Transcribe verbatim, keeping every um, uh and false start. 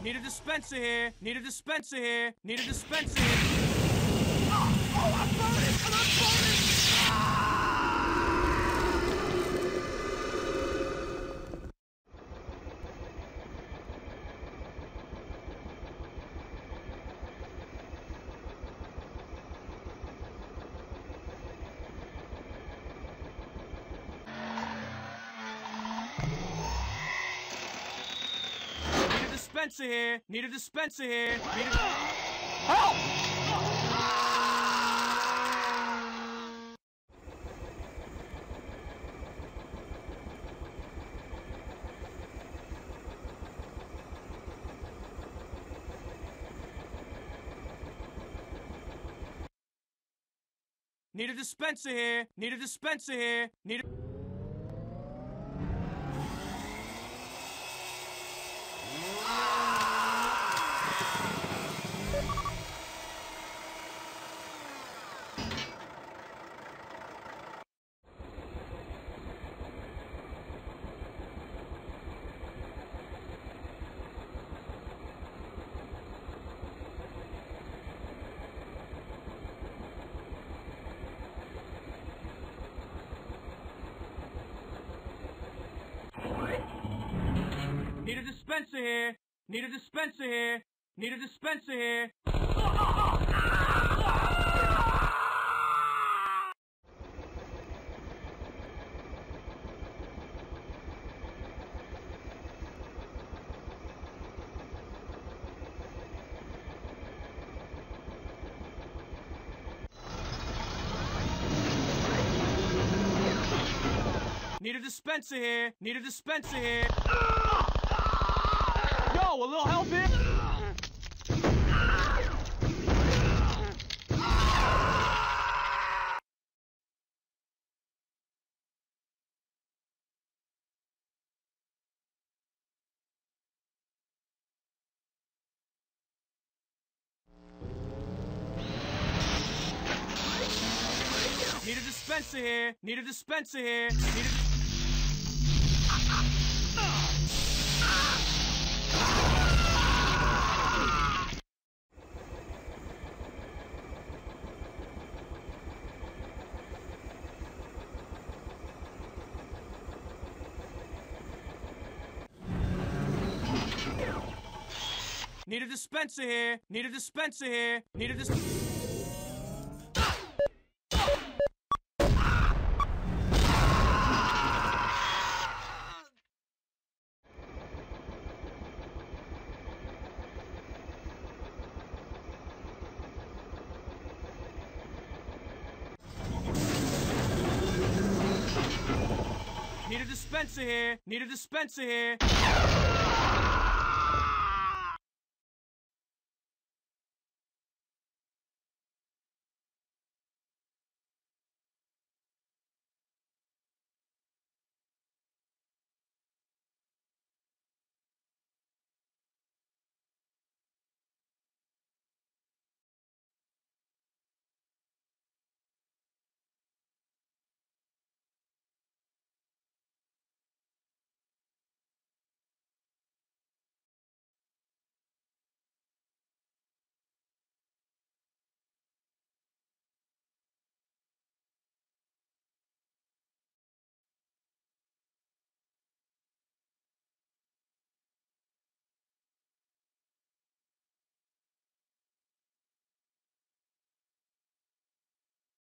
Need a dispenser here. Need a dispenser here. Need a dispenser here. Oh, oh, I'm burning! I'm burning! Dispenser here. Need a dispenser here. Need a... Help! Need a dispenser here. Need a dispenser here. Need a... Need a dispenser here. Need a dispenser here. Need a dispenser here. Need a dispenser here. Need a dispenser here. Yo, a little help here? Need a dispenser here. Need a dispenser here. Need a... Need a dispenser here. Need a dispenser here. Need a dis- Need a dispenser here. Need a dispenser here.